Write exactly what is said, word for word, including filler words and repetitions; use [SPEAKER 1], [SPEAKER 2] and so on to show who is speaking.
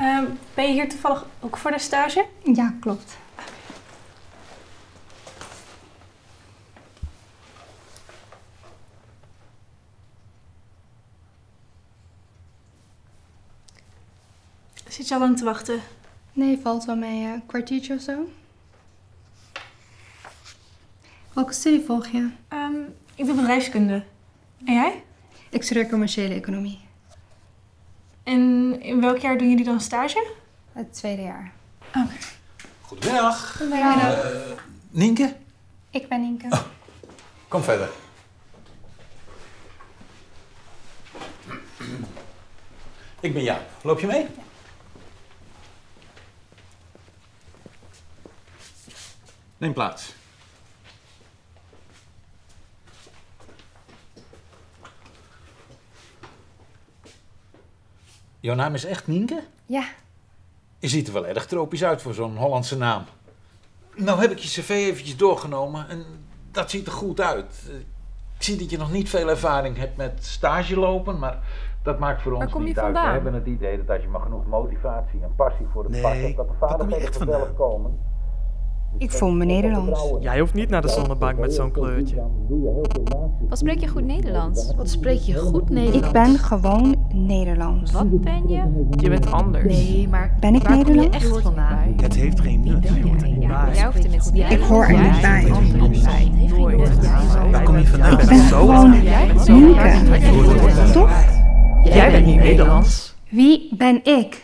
[SPEAKER 1] Uh, ben je hier toevallig ook voor de stage?
[SPEAKER 2] Ja, klopt.
[SPEAKER 1] Zit je al lang te wachten?
[SPEAKER 2] Nee, valt wel mee. Een kwartiertje of zo. Welke studie volg je?
[SPEAKER 1] Um, ik doe bedrijfskunde. En jij?
[SPEAKER 2] Ik studeer commerciële economie.
[SPEAKER 1] En in welk jaar doen jullie dan stage?
[SPEAKER 2] Het tweede jaar.
[SPEAKER 1] Oké. Okay.
[SPEAKER 3] Goedemiddag.
[SPEAKER 2] Goedemiddag.
[SPEAKER 3] Uh, Nienke?
[SPEAKER 2] Ik ben Nienke.
[SPEAKER 3] Oh, kom verder. Ik ben Jaap. Loop je mee? Ja. Neem plaats. Jouw naam is echt Nienke?
[SPEAKER 2] Ja.
[SPEAKER 3] Je ziet er wel erg tropisch uit voor zo'n Hollandse naam. Nou heb ik je cv eventjes doorgenomen en dat ziet er goed uit. Ik zie dat je nog niet veel ervaring hebt met stage lopen, maar dat maakt voor ons niet uit. We hebben het idee dat als je maar genoeg motivatie en passie voor het
[SPEAKER 4] nee,
[SPEAKER 3] vak hebt, dat de vaardigheden vanzelf komen.
[SPEAKER 2] Ik voel me Nederlands.
[SPEAKER 4] Jij hoeft niet naar de zonnebank met zo'n kleurtje.
[SPEAKER 5] Wat spreek je goed Nederlands? Wat spreek je goed Nederlands?
[SPEAKER 2] Ik ben gewoon Nederlands.
[SPEAKER 5] Wat ben je?
[SPEAKER 4] Je bent anders.
[SPEAKER 5] Nee, maar
[SPEAKER 2] ben ik
[SPEAKER 5] waar
[SPEAKER 2] Nederlands?
[SPEAKER 5] kom je echt vandaan?
[SPEAKER 4] Het heeft geen nut.
[SPEAKER 5] Ja, jij hoeft er met z'n
[SPEAKER 2] Ik hoor er niet bij.
[SPEAKER 4] Waar kom je vandaan?
[SPEAKER 2] Ik ben gewoon Nienke. Toch?
[SPEAKER 4] Jij bent niet Nederlands.
[SPEAKER 2] Wie ben ik?